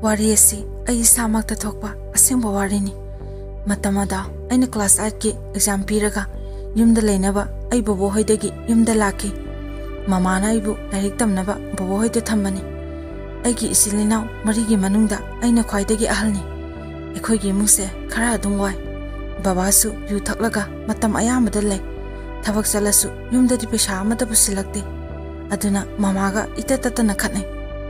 Wari asi ai samakta thokpa asengba warini. Matamada aina class 8 ki exam piraga yumda leinaba ai bobo hoidagi yumda laki. Mamana aibu lairik tamnaba bobo hoida thambani. Aigi isilinaw marigi manungda aina khwaidagi ahalni. Ekhoigi mungse khara adungwai. Babasu yu thaklaga matam ayamada lei. Thabak chalasu yumda di pesha amada pusilakte. Aduna mamaga itatatana khatnai.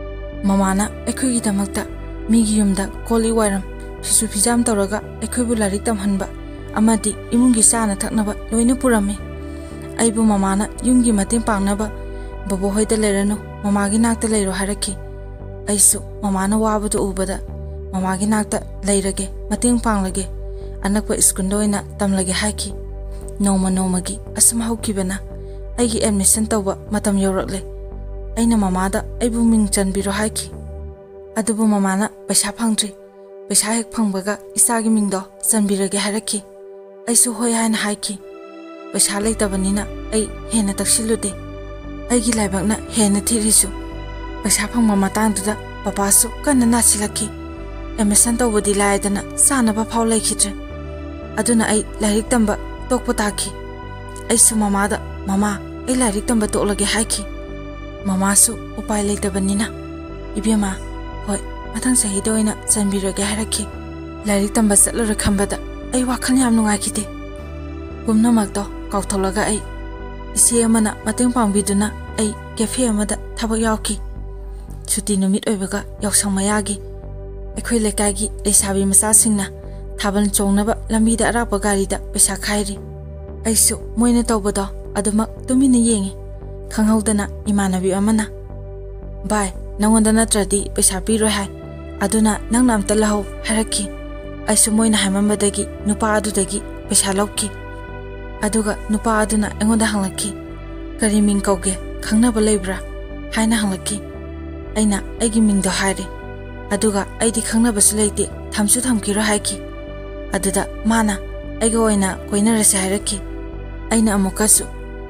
Mamana ekhoigi damakta migi yumda koli wairam fisu fijam tawraga ekhoibu lairik tamhanba amadi imungi sana thaknaba loina purame. Aibu mamana yumgi mateng pangnaba bobo hoida leranu mamagi nakta leiro haraki. Aisu mamana wabudu ubada mamagi nakta leirage mateng panglage anakpa iskunda oina tamlage haki. Noma-nomagi asam haukibana aigi admission tawba matam yaurakle. Aina mamada aibu ming chanbiro haki. Adubu mamana paisa phangdri. Paisa hek phangbaga isagi mingdo chanbirage haraki. Aisu hoi haina haki. Paisa leitabanina ai hena taksilude. Aigi laibakna hena thirisu. Paisa phangma matangduda papasu kanna nasilaki. Admission tawbadi laidana sanaba phau laikhidre. Aduna ai lairik tamba tokpa taki. Aisu mamada mama ai lairik tamba toklage haki. Mamasu upai leitabanina ibema hoi matang sahida oina chanbirage haraki. Lairik tamba chatlura khambada ai wakhal yam nungaikide. Pumnamakto kautholga ai isi amana mateng pangbiduna ai cafe amada thabak yauki. Chuti numit oibaga yausang mayagi ekhoi lekaigi leisabi masasingna thaban chongnaba lambida arapa garida pesa khairi. Aisu moina tawbado adumak tumina yengi khanghaudana imanabi amana bai nangonda natradi pesa piro hai aduna nang namta lahu haraki. Aisu moina haimambadagi nupa adudagi pesa lauki. Aduga nupa aduna engonda hanglaki kari ming kauge khangnaba leibra haina hanglaki. Aina aigi mingdo hairi aduga aidi khangnabasu leite thamsu thamkiro haiki. Aduda mana aiga oina koinarase hairaki. Aina amukasu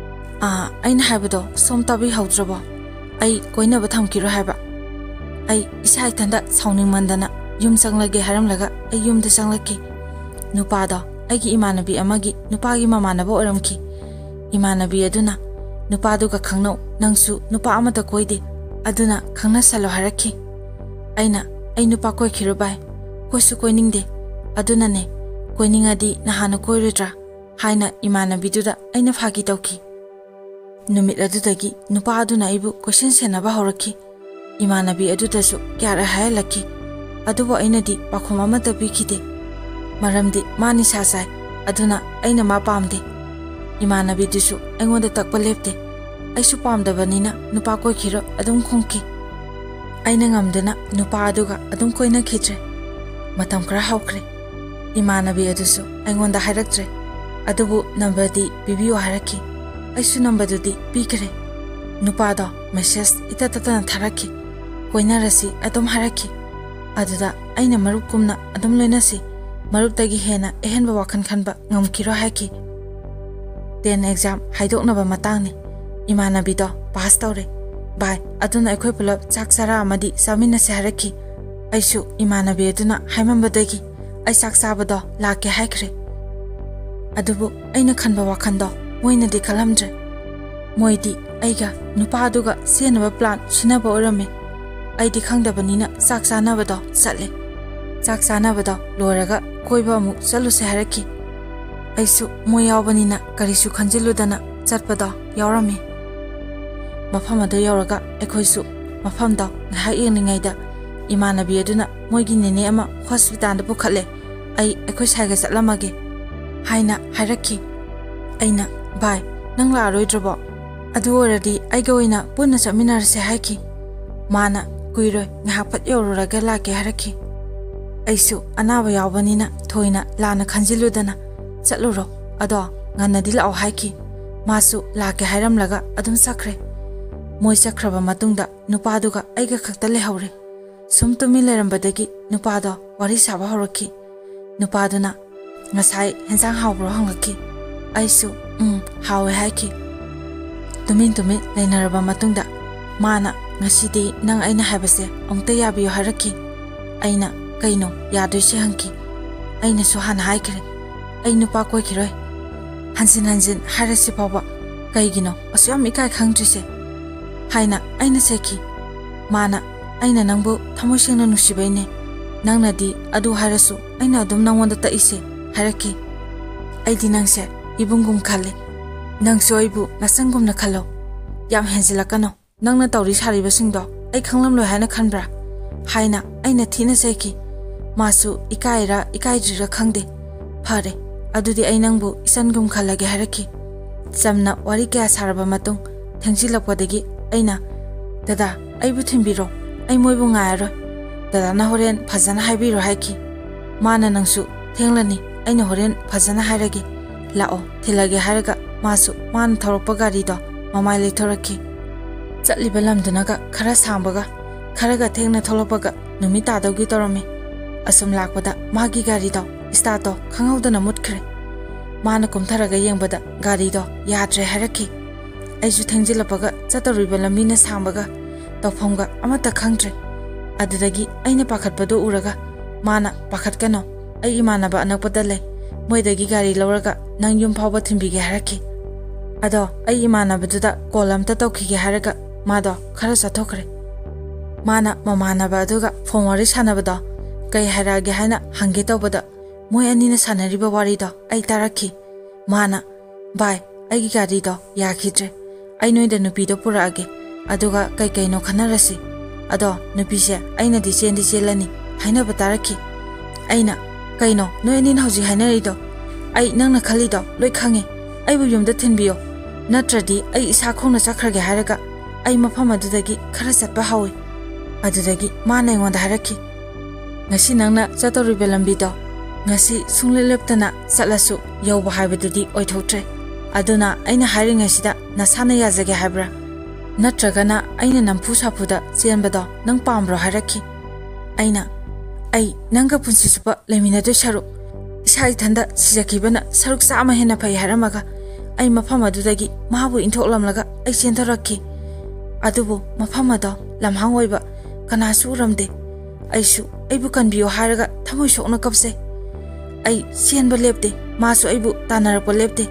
aina haibado somtabi haudrabo ai koinaba thamkiro haiba. Ai isa itanda sauning mandana yum changlage haramlaga ai yumda changlaki. Nupada aigi imanabi amagi nupagi mamanaba oramki. Imanabi aduna nupaduga khangnaw nangsu nupa amata koide aduna khangna salo haraki. Aina ai nupa koi khirubai koisu koiningde aduna ne koiningadi nahana koirodra haina imanabiduda aina phagi tawki. Numit adudagi nupa aduna ibu question senaba horaki. Imanabi adudasu kyara hayalaki. Adubo ainadi pakhom amata pikide maramdi mani sasai aduna aina ma pamde. Imanabidusu aingonda takpa lepte. Aisu pamdabanina nupa koi khiro adum khongki. Aina ngamdana nupa aduga adum koina khidre. Matam kra haukre. Imanabi adusu aingonda hairaktre. Adubu nambadi bibiyo haraki. Aisu nambadudi pikre. Nupada message itatatana tharaki. Koinarasi adum haraki. Aduda aina marup kumna adum loinasi. Marup tagi hena ehenba wakhan khanba ngamkiro haki. 10 exam haidoknaba matangni. Imanabi do pass tawre. Bai aduna ekhoi pulap chak chara amadi saminase haraki. Aisu imanabi aduna haimambadagi ai sak sabado lake haikre. Adubu aina khanba wakhando moina de khalamdre. Moidi aiga nupa aduga senaba plan sinaba orame. Aidi khangdabanina sak sanabado chatle. Sak sanabado loraga koiba mu chaluse haraki. Aisu moyawbanina karisu khanjiludana chatpado yaurame. Mafamada yauraga ekhoisu mafamda ngahai yeningaida imanabi aduna moigi nene ama hospital da pukhatle. Ai ekhoi saiga chatlamage haina hairaki. Aina bai nang la roidrabo adu oradi aiga oina punna chaminarse haiki. Mana kuiroi ngahapat yoruraga lake haraki. Aisu anaba yawbanina thoina lana khanjiludana chatluro ado nganadi lao haiki. Masu lake hairamlaga adum sakre. Moi sakraba matungda nupaduga aiga khakta lehawre. Sum tumi lerambadagi nupado wari saba horaki. Nupaduna ngasai hensang hawbro hanglaki. Aisu hawe haiki. Tumin lainaraba matungda mana ngasidi nang aina habase amta yabiyo haraki. ꯑꯩꯅ ꯀꯩꯅꯣ ꯌꯥꯗꯣꯏꯁꯦ ꯍꯪꯈꯤ ꯑꯩꯅꯁꯨ ꯍꯥꯟꯅ ꯍꯥꯏꯈ꯭ꯔꯦ ꯑꯩ ꯅꯨꯄꯥ ꯀꯣꯏꯈꯤꯔꯣꯏ ꯍꯟꯖꯤꯟ ꯍꯟꯖꯤꯟ ꯍꯥꯏꯔꯁꯤ ꯐꯥꯎꯕ ꯀꯩꯒꯤꯅꯣ ꯑꯁꯨꯛꯌꯥꯝ ꯏꯀꯥꯏ ꯈꯪꯗ꯭ꯔꯤꯁꯦ ꯍꯥꯏꯅ ꯑꯩꯅ ꯆꯩꯈꯤ ꯃꯥꯅ ꯑꯩꯅ ꯅꯪꯕꯨ ꯊꯃꯣꯏ ꯁꯦꯡꯅ ꯅꯨꯡꯁꯤꯕꯩꯅꯦ ꯅꯪꯅꯗꯤ ꯑꯗꯨ ꯍꯥꯏꯔꯁꯨ ꯑꯩꯅ ꯑꯗꯨꯝ ꯅꯪꯉꯣꯟꯗ ꯇꯛꯏꯁꯦ ꯍꯥꯏꯔꯛꯈꯤ ꯑꯩꯗꯤ ꯅꯪꯁꯦ ꯏꯕꯨꯡꯒꯨꯝ ꯈꯜꯂꯤ ꯅꯪꯁꯨ ꯑꯩꯕꯨ ꯅꯆꯟꯒꯨꯝꯅ ꯈꯜꯂꯣ ꯌꯥꯝ ꯍꯦꯟꯖꯤꯜꯂꯛꯀꯅꯣ ꯅꯪꯅ ꯇꯧꯔꯤ ꯁꯥꯔꯤꯕꯁꯤꯡꯗꯣ ꯑꯩ ꯈꯪꯂꯝꯂꯣꯏ ꯍꯥꯏꯅ ꯈꯟꯕ꯭ꯔꯥ ꯍꯥꯏꯅ ꯑꯩꯅ ꯊꯤꯅ ꯆꯩꯈꯤ ꯃꯥꯁꯨ ꯏꯀꯥꯏꯔꯥ ꯏꯀꯥꯏꯗ꯭ꯔꯤꯔꯥ ꯈꯪꯗꯦ ꯐꯔꯦ ꯑꯗꯨꯗꯤ ꯑꯩ ꯅꯪꯕꯨ ꯏꯆꯟꯒꯨꯝ ꯈꯜꯂꯒꯦ ꯍꯥꯏꯔꯛꯈꯤ ꯆꯝꯅ ꯋꯥꯔꯤ ꯀꯌꯥ ꯁꯥꯔꯕ ꯃꯇꯨꯡ ꯊꯦꯡꯖꯤꯜꯂꯛꯄꯗꯒꯤ ꯑꯩꯅ ꯗꯗꯥ ꯑꯩꯕꯨ ꯊꯤꯟꯕꯤꯔꯣ ꯑꯩ ꯃꯣꯏꯕꯨ ꯉꯥꯏꯔꯔꯣꯏ ꯗꯗꯥꯅ ꯍꯣꯔꯦꯟ ꯐꯖꯅ ꯍꯥꯏꯕꯤꯔꯣ ꯍꯥꯏꯈꯤ ꯃꯥꯅ ꯅꯪꯁꯨ ꯊꯦꯡꯂꯅꯤ ꯑꯩꯅ ꯍꯣꯔꯦꯟ ꯐꯖꯅ ꯍꯥꯏꯔꯒꯦ ꯂꯥꯛꯑꯣ ꯊꯤꯜꯂꯒꯦ ꯍꯥꯏꯔꯒ ꯃꯥꯁꯨ ꯃꯥꯅ ꯊꯧꯔꯛꯄ ꯒꯥꯔꯤꯗꯣ ꯃꯃꯥꯏ ꯂꯩꯊꯣꯔꯛꯈꯤ ꯆꯠꯂꯤꯕ ꯂꯝꯗꯨꯅꯒ ꯈꯔ ꯁꯥꯡꯕꯒ ꯈꯔꯒ ꯊꯦꯡꯅ ꯊꯣꯛꯂꯛꯄꯒ ꯅꯨꯃꯤꯠ ꯇꯥꯗꯧꯒꯤ ꯇꯧꯔꯝꯃꯤ ꯑꯁꯨꯝ ꯂꯥꯛꯄꯗ ꯃꯥꯒꯤ ꯒꯥꯔꯤꯗꯣ ꯁ꯭ꯇꯥꯔꯠꯇꯣ ꯈꯪꯍꯧꯗꯅ ꯃꯨꯠꯈ꯭ꯔꯦ ꯃꯥꯅ ꯀꯨꯝꯊꯔꯒ ꯌꯦꯡꯕꯗ ꯒꯥꯔꯤꯗꯣ ꯌꯥꯗ꯭ꯔꯦ ꯍꯥꯏꯔꯛꯈꯤ ꯑꯩꯁꯨ ꯊꯦꯡꯖꯤꯜꯂꯛꯄꯒ ꯆꯠꯇꯧꯔꯤꯕ ꯂꯝꯕꯤꯅ ꯁꯥꯡꯕꯒ ꯇꯧꯐꯝꯒ ꯑꯃꯠꯇ ꯈꯪꯗ꯭ꯔꯦ ꯑꯗꯨꯗꯒꯤ ꯑꯩꯅ ꯄꯥꯈꯠꯄꯗꯨ ꯎꯔꯒ ꯃꯥꯅ ꯄꯥꯈꯠꯀꯅꯣ ꯑꯩ ꯏꯃꯥꯟꯅꯕ ꯑꯅꯛꯄꯗ ꯂꯩ ꯃꯣꯏꯗꯒꯤ ꯒꯥꯔꯤ ꯂꯧꯔꯒ ꯅꯪ ꯌꯨꯝ ꯐꯥꯎꯕ ꯊꯤꯟꯕꯤꯒꯦ ꯍꯥꯏꯔꯛꯈꯤ ꯑꯗꯣ ꯑꯩ ꯏꯃꯥꯟꯅꯕꯗꯨꯗ ꯀꯣꯜ ꯑꯝꯇ ꯇꯧꯈꯤꯒꯦ ꯍꯥꯏꯔꯒ ꯃꯥꯗꯣ ꯈꯔ ꯆꯠꯊꯣꯛꯈ꯭ꯔꯦ ꯃꯥꯅ ꯃꯃꯥꯟꯅꯕ ꯑꯗꯨꯒ ꯐꯣꯟ ꯋꯥꯔꯤ ꯁꯥꯟꯅꯕꯗꯣ ꯀꯩ ꯍꯥꯏꯔꯛꯑꯒꯦ ꯍꯥꯏꯅ ꯍꯪꯒꯦ ꯇꯧꯕꯗ ꯃꯣꯏ ꯑꯅꯤꯅ ꯁꯥꯟꯅꯔꯤꯕ ꯋꯥꯔꯤꯗꯣ ꯑꯩ ꯇꯥꯔꯛꯈꯤ ꯃꯥꯅ ꯚꯥꯏ ꯑꯩꯒꯤ ꯒꯥꯔꯤꯗꯣ ꯌꯥꯈꯤꯗ꯭ꯔꯦ ꯑꯩ ꯅꯣꯏꯗ ꯅꯨꯄꯤꯗꯣ ꯄꯨꯔꯛꯑꯒꯦ ꯑꯗꯨꯒ ꯀꯩꯅꯣ ꯈꯟꯅꯔꯁꯤ ꯑꯗꯣ ꯅꯨꯄꯤꯁꯦ ꯑꯩꯅꯗꯤ ꯆꯦꯟꯗꯤ ꯆꯦꯜꯂꯅꯤ ꯍꯥꯏꯅꯕ ꯇꯥꯔꯛꯈꯤ ꯑꯩꯅ ꯀꯩꯅꯣ ꯅꯣꯏ ꯑꯅꯤꯅ ꯍꯧꯖꯤꯛ ꯍꯥꯏꯅꯔꯤꯗꯣ ꯑꯩ ꯅꯪꯅ ꯈꯜꯂꯤꯗꯣ ꯂꯣꯏ ꯈꯪꯉꯦ ꯑꯩꯕꯨ ꯌꯨꯝꯗ ꯊꯤꯟꯕꯤꯌꯣ ꯅꯠꯇ꯭ꯔꯗꯤ ꯑꯩ ꯏꯁꯥ ꯈꯣꯡꯅ ꯆꯠꯈ꯭ꯔꯒꯦ ꯍꯥꯏꯔꯒ ꯑꯩ ꯃꯐꯝ ꯑꯗꯨꯗꯒꯤ ꯈꯔ ꯆꯠꯄ ꯍꯧꯏ ꯑꯗꯨꯗꯒꯤ ꯃꯥꯅ ꯑꯩꯉꯣꯟꯗ ꯍꯥꯏꯔꯛꯈꯤ ꯉꯁꯤ ꯅꯪꯅ ꯆꯠꯇꯧꯔꯤꯕ ꯂꯝꯕꯤꯗꯣ ꯉꯁꯤ ꯁꯨꯡꯂꯦꯞ ꯂꯦꯞꯇꯅ ꯆꯠꯂꯁꯨ ꯌꯧꯕ ꯍꯥꯏꯕꯗꯨꯗꯤ ꯑꯣꯏꯊꯣꯛꯇ꯭ꯔꯦ ꯑꯗꯨꯅ ꯑꯩꯅ ꯍꯥꯏꯔꯤꯉꯩꯁꯤꯗ ꯅꯁꯥꯅ ꯌꯥꯖꯒꯦ ꯍꯥꯏꯕ꯭ꯔꯥ ꯅꯠꯇ꯭ꯔꯒꯅ ꯑꯩꯅ ꯅꯝꯐꯨ ꯁꯥꯐꯨꯗ ꯆꯦꯟꯕꯗꯣ ꯅꯪ ꯄꯥꯝꯕ꯭ꯔꯣ ꯍꯥꯏꯔꯛꯈꯤ ꯑꯩꯅ ꯑꯩ ꯅꯪꯒ ꯄꯨꯟꯁꯤ ꯆꯨꯞꯄ ꯂꯩꯃꯤꯟꯅꯗꯣꯏ ꯁꯔꯨꯛ ꯏꯁꯥ ꯏꯊꯟꯗ ꯁꯤꯖꯈꯤꯕꯅ ꯁꯔꯨꯛ 100 ꯍꯦꯟꯅ ꯐꯩ ꯍꯥꯏꯔꯝꯃꯒ ꯑꯩ ꯃꯐꯝ ꯑꯗꯨꯗꯒꯤ ꯃꯥꯕꯨ ꯏꯟꯊꯣꯛꯂꯝꯂꯒ ꯑꯩ ꯆꯦꯟꯊꯣꯔꯛꯈꯤ ꯑꯗꯨꯕꯨ ꯃꯐꯝ ꯑꯗꯣ ꯂꯝꯍꯥꯡ ꯑꯣꯏꯕ ꯀꯅꯥꯁꯨ ꯎꯔꯝꯗꯦ ꯑꯩꯁꯨ ꯑꯩꯕꯨ ꯀꯟꯕꯤꯌꯣ ꯍꯥꯏꯔꯒ ꯊꯃꯣꯏ ꯁꯣꯛꯅ ꯀꯞꯆꯩ ꯑꯩ ꯆꯦꯟꯕ ꯂꯦꯞꯇꯦ ꯃꯥꯁꯨ ꯑꯩꯕꯨ ꯇꯥꯟꯅꯔꯛꯄ ꯂꯦꯞꯇꯦ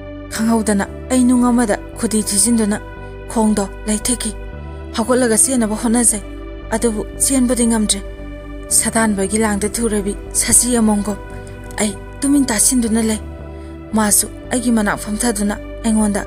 ꯈꯪꯍꯧꯗꯅ ꯑꯩ ꯅꯨꯡ ꯑꯃꯗ ꯈꯨꯗꯤ ꯊꯤꯖꯤꯟꯗꯨꯅ ꯈꯣꯡꯗꯣ ꯂꯩꯊꯦꯛꯈꯤ ꯍꯧꯒꯠꯂꯒ ꯆꯦꯟꯅꯕ ꯍꯣꯠꯅꯖꯩ ꯑꯗꯨꯕꯨ ꯆꯦꯟꯕꯗꯤ ꯉꯝꯗ꯭ꯔꯦ ꯁꯥꯗꯥꯟꯕꯒꯤ ꯂꯥꯡꯗ ꯊꯨꯔꯕꯤ ꯁꯖꯤ ꯑꯃꯣꯝꯒꯨꯝ ꯑꯩ ꯇꯨꯃꯤꯟ ꯇꯥꯁꯤꯟꯗꯨꯅ ꯂꯩ ꯃꯥꯁꯨ ꯑꯩꯒꯤ ꯃꯅꯥꯛ ꯐꯝꯊꯗꯨꯅ ꯑꯩꯉꯣꯟꯗ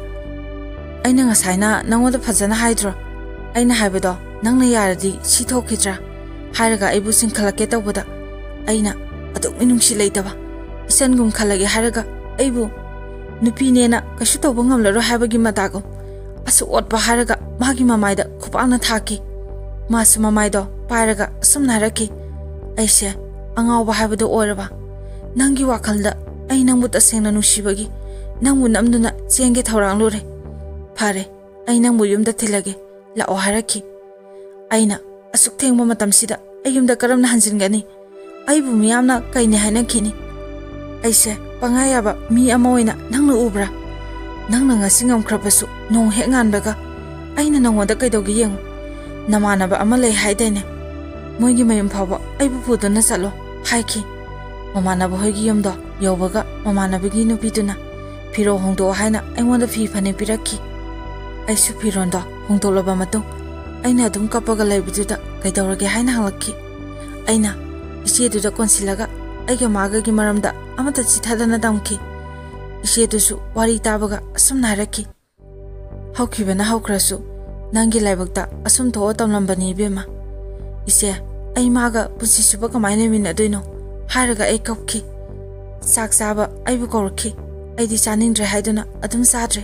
ꯑꯩꯅ ꯉꯁꯥꯏꯅ ꯅꯪꯉꯣꯟꯗ ꯐꯖꯅ ꯍꯥꯏꯗ꯭ꯔꯣ ꯑꯩꯅ ꯍꯥꯏꯕꯗꯣ ꯅꯪꯅ ꯌꯥꯔꯗꯤ ꯁꯤ ꯊꯣꯛꯈꯤꯗ꯭ꯔꯥ ꯍꯥꯏꯔꯒ ꯑꯩꯕꯨ ꯆꯤꯡꯈꯠꯂꯛꯀꯦ ꯇꯧꯕꯗ ꯑꯩꯅ ꯑꯗꯨꯛ ꯃꯤꯅꯨꯡꯁꯤ ꯂꯩꯇꯕ ꯏꯆꯟꯒꯨꯝ ꯈꯜꯂꯒꯦ ꯍꯥꯏꯔꯒ ꯑꯩꯕꯨ ꯅꯨꯄꯤꯅꯦꯅ ꯀꯩꯁꯨ ꯇꯧꯕ ꯉꯝꯂꯔꯣꯏ ꯍꯥꯏꯕꯒꯤ ꯃꯇꯥꯒꯨꯝ ꯑꯁꯨꯛ ꯑꯣꯠꯄ ꯍꯥꯏꯔꯒ ꯃꯥꯒꯤ ꯃꯃꯥꯏꯗ ꯈꯨꯄꯥꯛꯅ ꯊꯥꯈꯤ ꯃꯥꯁꯨ ꯃꯃꯥꯏꯗꯣ ꯄꯥꯏꯔꯒ ꯑꯁꯨꯝꯅ ꯍꯥꯏꯔꯛꯈꯤ ꯑꯩꯁꯦ ꯑꯉꯥꯎꯕ ꯍꯥꯏꯕꯗꯣ ꯑꯣꯏꯔꯕ ꯅꯪꯒꯤ ꯋꯥꯈꯜꯗ ꯑꯩ ꯅꯪꯕꯨ ꯇꯁꯦꯡꯅ ꯅꯨꯡꯁꯤꯕꯒꯤ ꯅꯪꯕꯨ ꯅꯝꯗꯨꯅ ꯆꯦꯟꯒꯦ ꯊꯧꯔꯥꯡꯂꯨꯔꯦ ꯐꯔꯦ ꯑꯩ ꯅꯪꯕꯨ ꯌꯨꯝꯗ ꯊꯤꯜꯂꯒꯦ ꯂꯥꯛꯑꯣ ꯍꯥꯏꯔꯛꯈꯤ ꯑꯩꯅ ꯑꯁꯨꯛ ꯊꯦꯡꯕ ꯃꯇꯝꯁꯤꯗ ꯑꯩ ꯌꯨꯝꯗ ꯀꯔꯝꯅ ꯍꯟꯖꯤꯟꯒꯅꯤ ꯑꯩꯕꯨ ꯃꯤꯌꯥꯝꯅ ꯀꯩꯅꯦ ꯍꯥꯏꯅꯈꯤꯅꯤ ꯑꯩꯁꯦ ꯄꯪꯉꯥ ꯌꯥꯕ ꯃꯤ ꯑꯃ ꯑꯣꯏꯅ ꯅꯪꯅ ꯎꯕ꯭ꯔꯥ ꯅꯪꯅ ꯉꯁꯤ ꯉꯝꯈ꯭ꯔꯕꯁꯨ ꯅꯣꯡ ꯍꯦꯛ ꯉꯥꯟꯕꯒ ꯑꯩꯅ ꯅꯪꯉꯣꯟꯗ ꯀꯩꯗꯧꯒꯦ ꯌꯦꯡꯉꯨ ꯅꯃꯥꯟꯅꯕ ꯑꯃ ꯂꯩ ꯍꯥꯏꯗꯥꯏꯅꯦ ꯃꯣꯏꯒꯤ ꯃꯌꯨꯝ ꯐꯥꯎꯕ ꯑꯩꯕꯨ ꯄꯨꯗꯨꯅ ꯆꯠꯂꯣ ꯍꯥꯏꯈꯤ ꯃꯃꯥꯟꯅꯕ ꯍꯣꯏꯒꯤ ꯌꯨꯝꯗꯣ ꯌꯧꯕꯒ ꯃꯃꯥꯟꯅꯕꯒꯤ ꯅꯨꯄꯤꯗꯨꯅ ꯐꯤꯔꯣꯜ ꯍꯣꯡꯗꯣꯛꯑꯣ ꯍꯥꯏꯅ ꯑꯩꯉꯣꯟꯗ ꯐꯤ ꯐꯅꯦꯛ ꯄꯤꯔꯛꯈꯤ ꯑꯩꯁꯨ ꯐꯤꯔꯣꯜꯗꯣ ꯍꯣꯡꯗꯣꯛꯂꯕ ꯃꯇꯨꯡ ꯑꯩꯅ ꯑꯗꯨꯝ ꯀꯞꯄꯒ ꯂꯩꯕꯗꯨꯗ ꯀꯩꯗꯧꯔꯒꯦ ꯍꯥꯏꯅ ꯍꯪꯂꯛꯈꯤ ꯑꯩꯅ ꯏꯆꯦꯗꯨꯗ ꯀꯣꯟꯁꯤꯜꯂꯒ ꯑꯩꯒ ꯃꯥꯒꯒꯤ ꯃꯔꯝꯗ ꯑꯃꯠꯇ ꯆꯤꯊꯗꯅ ꯇꯝꯈꯤ ꯏꯆꯦꯗꯨꯁꯨ ꯋꯥꯔꯤ ꯇꯥꯕꯒ ꯑꯁꯨꯝꯅ ꯍꯥꯏꯔꯛꯈꯤ ꯍꯧꯈꯤꯕꯅ ꯍꯧꯈ꯭ꯔꯁꯨ ꯅꯪꯒꯤ ꯂꯥꯏꯕꯛꯇ ꯑꯁꯨꯝ ꯊꯣꯛꯑ ꯇꯝꯂꯝꯕꯅꯤ ꯏꯕꯦꯝꯃ ꯏꯆꯦ ꯑꯩ ꯃꯥꯒ ꯄꯨꯟꯁꯤ ꯆꯨꯞꯄ ꯀꯃꯥꯏꯅ ꯂꯩꯃꯤꯟꯅꯗꯣꯏꯅꯣ ꯍꯥꯏꯔꯒ ꯑꯩ ꯀꯞꯈꯤ ꯆꯥꯛ ꯆꯥꯕ ꯑꯩꯕꯨ ꯀꯧꯔꯛꯈꯤ ꯑꯩꯗꯤ ꯆꯥꯅꯤꯡꯗ꯭ꯔꯦ ꯍꯥꯏꯗꯨꯅ ꯑꯗꯨꯝ ꯆꯥꯗ꯭ꯔꯦ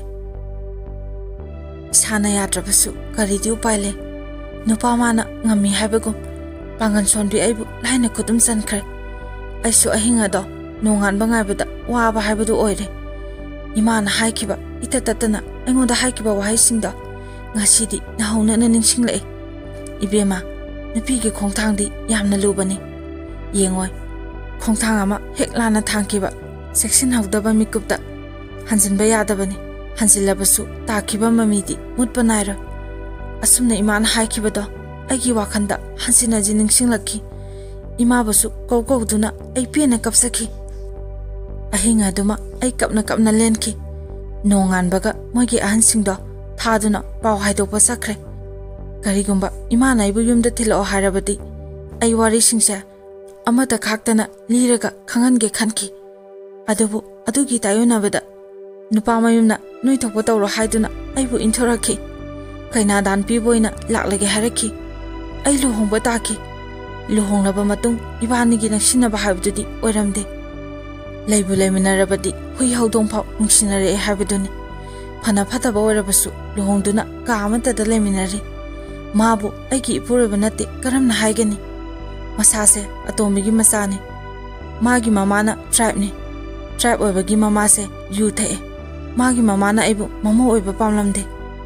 ꯏꯁꯥꯅ ꯌꯥꯗ꯭ꯔꯕꯁꯨ ꯀꯔꯤꯗꯤ ꯎꯄꯥꯏ ꯂꯩ ꯅꯨꯄꯥ ꯃꯥꯅ ꯉꯝꯃꯤ ꯍꯥꯏꯕꯒꯨꯝ ꯄꯥꯡꯒꯟ ꯁꯣꯟꯕꯤ ꯑꯩꯕꯨ ꯂꯥꯏꯅ ꯈꯨꯗꯨꯝ ꯆꯟꯈ꯭ꯔꯦ ꯑꯩꯁꯨ ꯑꯍꯤꯡ ꯑꯗꯣ ꯅꯣꯡꯉꯥꯟꯕ ꯉꯥꯏꯕꯗ ꯋꯥꯕ ꯍꯥꯏꯕꯗꯨ ꯑꯣꯏꯔꯦ ꯏꯃꯥꯅ ꯍꯥꯏꯈꯤꯕ ꯏꯇꯠ ꯇꯠꯇꯅ ꯑꯩꯉꯣꯟꯗ ꯍꯥꯏꯈꯤꯕ ꯋꯥꯍꯩꯁꯤꯡꯗꯣ ꯉꯁꯤꯗꯤ ꯅꯍꯧꯅꯅ ꯅꯤꯡꯁꯤꯡꯂꯛꯏ ꯏꯕꯦꯝꯃ ꯅꯨꯄꯤꯒꯤ ꯈꯣꯡꯊꯥꯡꯗꯤ ꯌꯥꯝꯅ ꯂꯨꯕꯅꯤ ꯌꯦꯡꯉꯣꯏ ꯈꯣꯡꯊꯥꯡ ꯑꯃ ꯍꯦꯛ ꯂꯥꯟꯅ ꯊꯥꯡꯈꯤꯕ ꯆꯦꯛꯁꯤꯟꯍꯧꯗꯕ ꯃꯤꯀꯨꯞꯇ ꯍꯟꯖꯤꯟꯕ ꯌꯥꯗꯕꯅꯤ ꯍꯟꯖꯤꯜꯂꯕꯁꯨ ꯇꯥꯈꯤꯕ ꯃꯃꯤꯗꯤ ꯃꯨꯠꯄ ꯅꯥꯏꯔꯣꯏ ꯑꯁꯨꯝꯅ ꯏꯃꯥꯅ ꯍꯥꯏꯈꯤꯕꯗꯣ ꯑꯩꯒꯤ ꯋꯥꯈꯜꯗ ꯍꯟꯖꯤꯟ ꯍꯟꯖꯤꯟ ꯅꯤꯡꯁꯤꯡꯂꯛꯈꯤ imabusu kowduna ai pena kapsaki ahinga duma ai kapna lenki nongan baga mogi ahan singdo thaduna paw haidokpa sakre karigumba imana ibu yumda thilo harabadi ai wari singsa amata khaktana liraga khangange khanki adubu adugi tayonabada nupa mayumna noi thokpa tawro haiduna aibu inthoraki kaina dan piboina laklage haraki ai luhongba taki luhongnaba matung ibanigi naksinaba habdudi oiramde leibu leiminarabadi hui haudong phau nungsinare habduni phana phataba oirabasu luhongduna ka amata da leiminari mabu aigi ipuraba nate karamna haigani masase atomigi masane magi mamana tribe ni tribe oibagi mamase yu thae magi mamana aibu mamo oiba pamlamde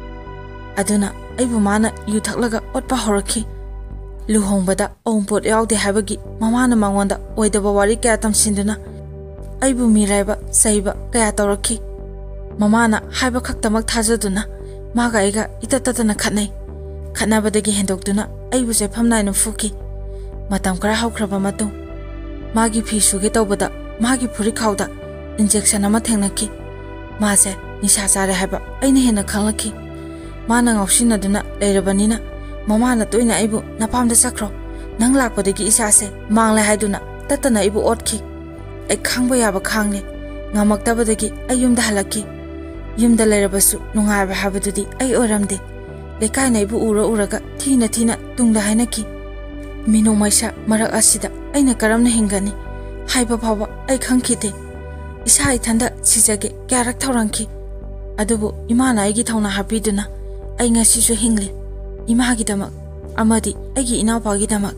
aduna aibu mana yu thaklaga otpa horaki luhongbada ompot yaude habagi mamana mangonda oidaba wari kya tamsinduna aibu miraiba saiba kaya tawraki mamana haiba khaktamak thajaduna maga aiga itatatana khatnai khatnabadagi hendokduna aibu saifamnaina fuki matam kara haukraba matung magi phi suge tawbada magi phuri khawda injection ama thengnaki mase nisha chare haiba aina hena khanglaki mana ngausinaduna leirabanina mamana toina aibu napamda sakro nang lakpadagi isase mangle haiduna tatana aibu otki ai khangba yaba khangne ngamaktabadagi ayumda halaki yumda leirabasu nungaiba habadudi ai oramde lekai naibu uraga thina tungda hainaki minong maisa marak asida aina karamna hingani haiba phawa ai khangkhite isa ithanda sijage kyarak thauranki adubu imana aigi thauna hapiduna ai ngasi su hingli imagi damak amadi aigi inawpagi damak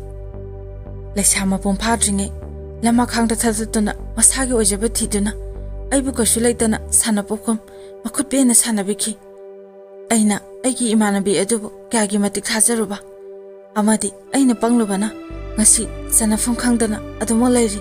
lesama pomphadringe lama khangda thadutuna masagi ojaba thiduna aibu kasu leitana sanapokum makut bena sanabiki aina aigi imanabi adubu kyagi matik thajaruba amadi aina panglubana ngasi sanafum khangdana adumo leiri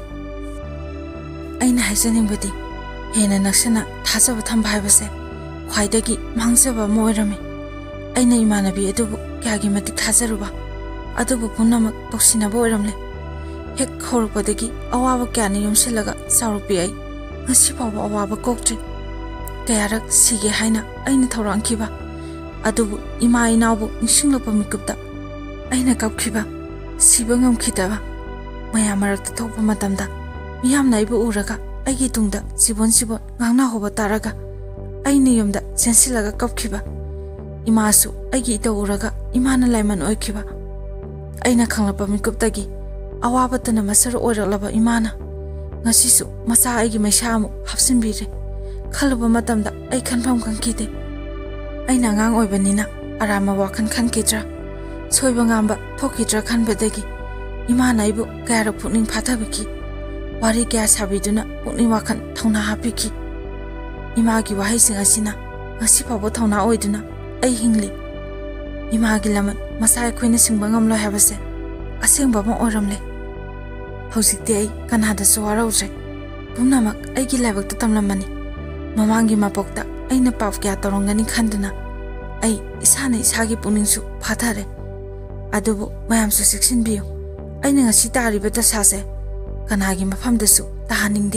aina haisaningbadi hena naksana thajaba thamba haibase khwaidagi mangzaba moirami aina imanabi adubu kyagi matik thajaruba adubu punamak toksinaba oiramle hek khorpadagi awaba kyani yumsilaga saurupi ai ngasi pawa awaba koktri kayarak sige haina aina thorangkiba adubu ima inabu nisinglopa mikupta aina kapkhiba siba ngamkhitaba maya marakta thokpa matamda miyamna ibu uraga aigi tungda sibon ngangna hoba taraga aina yumda sensilaga kapkhiba imasu aigi ita uraga imana laiman oikhiba aina khanglapa mikuptagi awabatana masar oiraklaba imana ngasisu masa aigi maisamu hapsinbire khalaba matamda ai khanpham khangkite aina ngang oibanina arama wakhan khankidra soiba ngamba thokidra khanbadagi imana ibu kayara pukning phathabiki wari kya sabiduna pukning wakhan thongna hapiki imagi wahai singasina ngasi phawa thongna oiduna ai hingli imagi laman masai khoina singba ngamlo habase asengba ma oramle hojikte ai kanada suwaraujre punamak aigi laibakta tamlamani mamangi mapokta aina pav kya torongani khanduna ai isana isagi puningsu phathare adubu mayamsu siksinbiyo aina ngasi tariba dasase kanagi mafamdasu tahaningde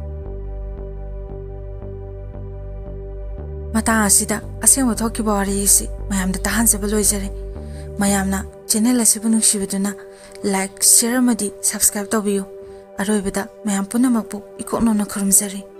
matang asida asengwa thokiba wari isi mayamda tahansaba loijare mayamna channel asibu nungsibaduna like share amadi subscribe tobiyo aroibada mayam punamakpu ikoknona khurumjari